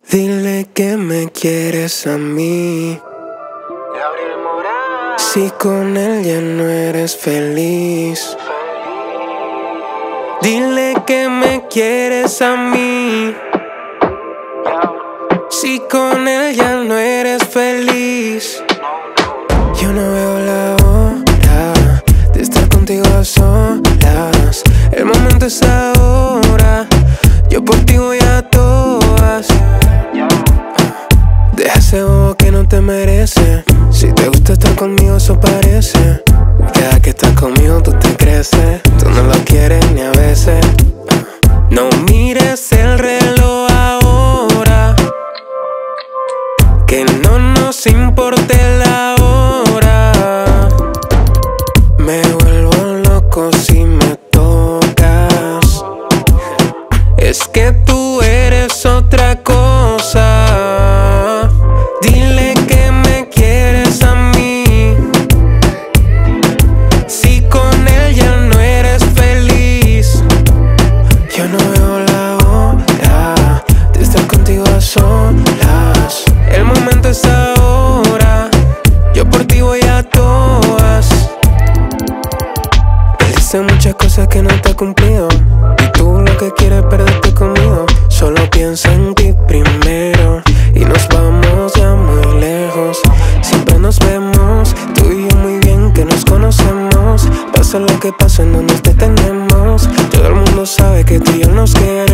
Dile que me quieres a mí. Si con él ya no eres feliz. Dile que me quieres a mí. Si con él ya no eres feliz. Yo no veo la hora de estar contigo a solas. El momento es ahora. Yo por ti voy a todas. Deja ese bobo que no te merece. Si te gusta estar conmigo, eso parece. Cada que estás conmigo tú te creces. Tú no lo quieres ni a veces. No mires el reloj ahora, que no nos importe la hora. Me vuelvo loco si me tocas. Es que tú eres otra cosa. Dile que me quieres a mí. Si con él ya no eres feliz. Yo no veo la hora de estar contigo a solas. El momento es ahora. Yo por ti voy a todas. Él dice muchas cosas que no te ha cumplido, y tú lo que quieres es perderte conmigo. Solo piensa en ti primero y nos vamos ya muy lejos. Siempre nos vemos, tú y yo muy bien que nos conocemos. Pasa lo que pasa, no nos detenemos. Todo el mundo sabe que tú y yo nos queremos.